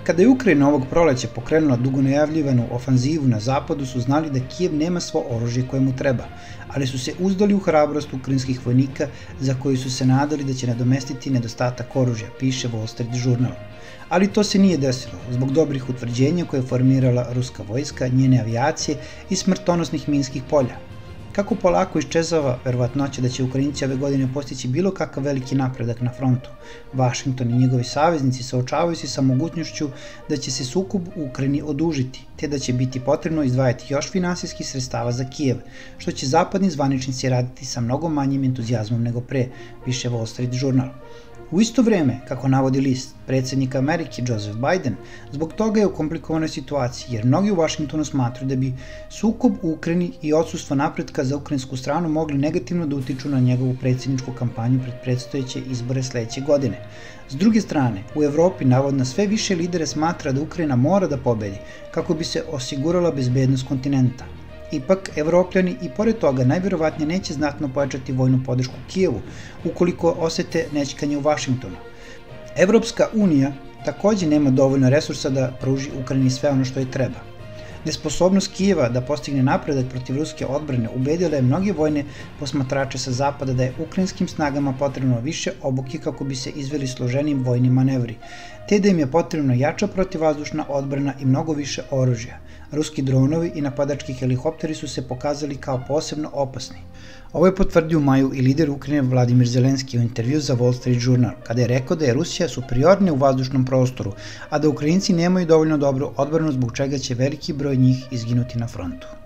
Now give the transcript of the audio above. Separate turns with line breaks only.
Kada je Ukrajina ovog proleća pokrenula dugo najavljivanu ofanzivu na zapadu, su znali da Kijev nema svo oružje koje mu treba, ali su se uzdali u hrabrost ukrajinskih vojnika za koji su se nadali da će nadomestiti nedostatak oružja, piše Wall Street Journal. Ali to se nije desilo, zbog dobrih utvrđenja koje je formirala ruska vojska, njene avijacije i smrtonosnih minskih polja. Kako polako iščezava verovatnoća da će Ukrajinci ove godine postići bilo kakav veliki napredak na frontu, Vašington i njegovi saveznici suočavaju se sa mogućnošću da će se sukob u Ukrajini odužiti, te da će biti potrebno izdvajati još finansijskih sredstava za Kijev, što će zapadni zvaničnici raditi sa mnogo manjim entuzijazmom nego pre, piše Wall Street Journal. U isto vreme, kako navodi list, predsjednik Amerike Joseph Biden zbog toga je u komplikovanoj situaciji, jer mnogi u Vašingtonu smatruju da bi sukob u Ukrajini i odsustvo napretka za ukrajinsku stranu mogli negativno da utiču na njegovu predsjedničku kampanju pred predstojeće izbore sledeće godine. S druge strane, u Evropi navodno sve više lidere smatra da Ukrajina mora da pobedi kako bi se osigurala bezbednost kontinenta. Ipak, Evropljani i pored toga najverovatnije neće znatno pojačati vojnu podršku Kijevu ukoliko osete nećkanje u Vašingtonu. Evropska unija takođe nema dovoljno resursa da pruži Ukrajini sve ono što je treba. Nesposobnost Kijeva da postigne napredak protiv ruske odbrane ubedila je mnoge vojne posmatrače sa zapada da je ukrajinskim snagama potrebno više obuke kako bi se izveli složenim vojni manevri, te da im je potrebno jača protivvazdušna odbrana i mnogo više oružja. Ruski dronovi i napadački helikopteri su se pokazali kao posebno opasni. Ovo je potvrdio u maju i lider Ukrajine Vladimir Zelenski u intervju za Wall Street Journal, kada je rekao da je Rusija superiornija u vazdušnom prostoru, a da Ukrajinci nemaju dovoljno dobru odbranu zbog čega će veliki broj njih izginuti na frontu.